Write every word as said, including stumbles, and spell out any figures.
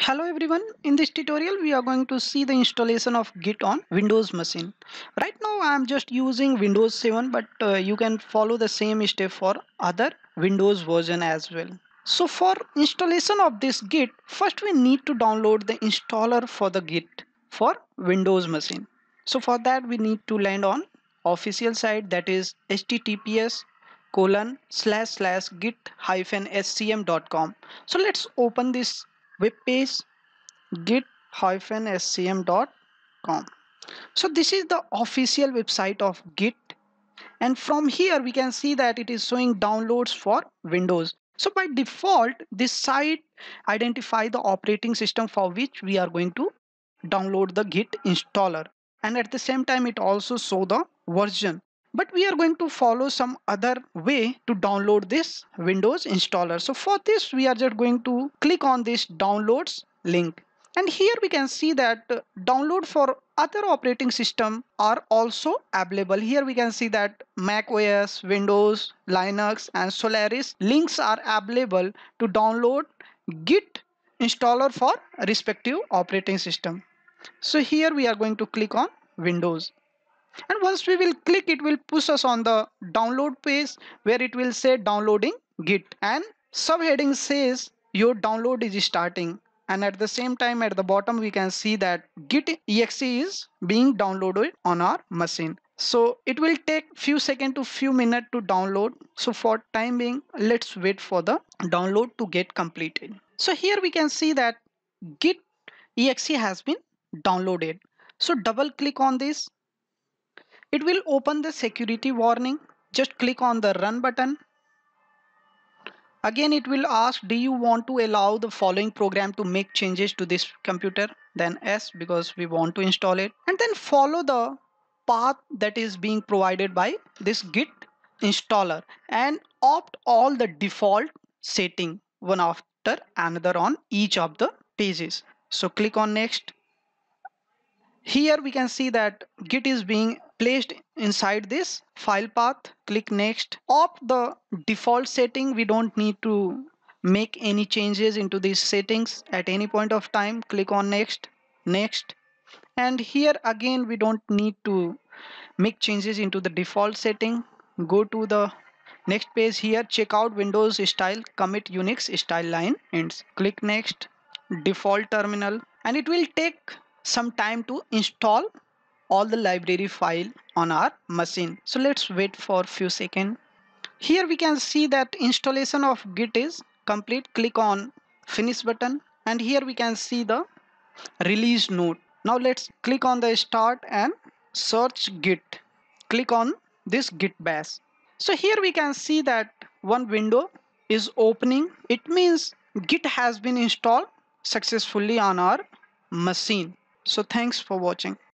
Hello everyone, in this tutorial we are going to see the installation of Git on Windows machine. Right now I am just using Windows seven, but uh, you can follow the same step for other Windows version as well. So for installation of this Git, first we need to download the installer for the Git for Windows machine. So for that we need to land on official site, that is https colon slash slash git hyphen scm dot com. So let's open this web page git scm dot com. So this is the official website of Git, and from here we can see that it is showing downloads for Windows. So by default this site identify the operating system for which we are going to download the Git installer, and at the same time it also show the version, but we are going to follow some other way to download this Windows installer. So for this we are just going to click on this downloads link, and here we can see that uh, download for other operating system are also available. Here we can see that Mac O S, Windows, Linux and Solaris links are available to download Git installer for respective operating system. So here we are going to click on Windows, and once we will click, it will push us on the download page where it will say downloading Git, and subheading says your download is starting, and at the same time at the bottom we can see that Git exe is being downloaded on our machine. So it will take few seconds to few minutes to download. So for time being, let's wait for the download to get completed. So here we can see that Git exe has been downloaded. So double click on this. It will open the security warning. Just click on the run button. Again it will ask, do you want to allow the following program to make changes to this computer? Then yes, because we want to install it. And then follow the path that is being provided by this Git installer and opt all the default setting one after another on each of the pages. So click on next. Here we can see that Git is being placed inside this file path. Click next. Opt the default setting. We don't need to make any changes into these settings at any point of time. Click on next, next. And here again we don't need to make changes into the default setting. Go to the next page. Here check out Windows style commit Unix style line ends. Click next, default terminal, and it will take some time to install all the library file on our machine. So let's wait for a few seconds. Here we can see that installation of Git is complete. Click on finish button, and here we can see the release note. Now let's click on the start and search Git. Click on this Git bash. So here we can see that one window is opening. It means Git has been installed successfully on our machine. So thanks for watching.